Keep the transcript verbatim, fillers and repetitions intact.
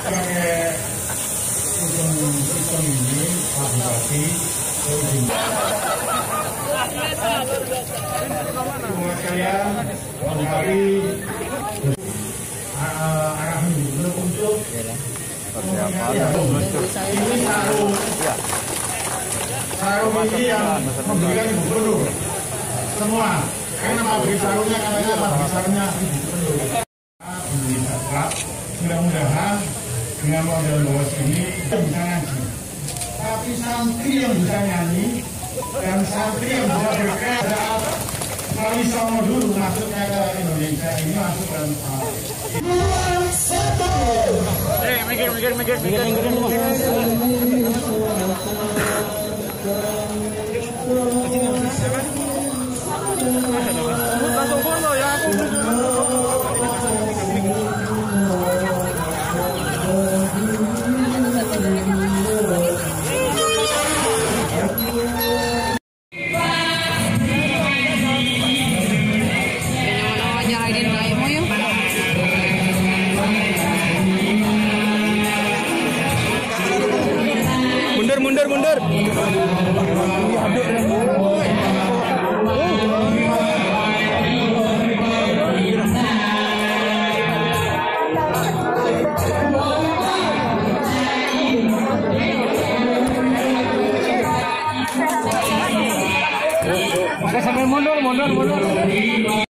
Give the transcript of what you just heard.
pakai sistem sistem ini aplikasi semua sekalian mengetahui arah menuju untuk ini sarung sarung ini yang memberikan gubernur semua karena pabrik sarungnya katanya pabrik sarungnya gubernur. Mudah-mudahan dengan model bos ini kita bisa ngaji, tapi santri yang bisa nyanyi dan santri yang bisa berkata kali sama dulu masuknya ke Indonesia ini masuk dan eh mikir mikir mikir mikir mikir langsung foto ya aku. Mundur, mundur, mundur. Sampai mundur, mundur, mundur.